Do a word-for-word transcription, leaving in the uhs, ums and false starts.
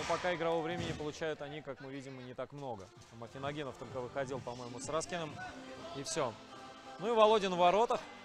пока игрового времени получают они, как мы видим, и не так много. Там Афиногенов только выходил, по-моему, с Раскиным, и все. Ну и Володин в воротах.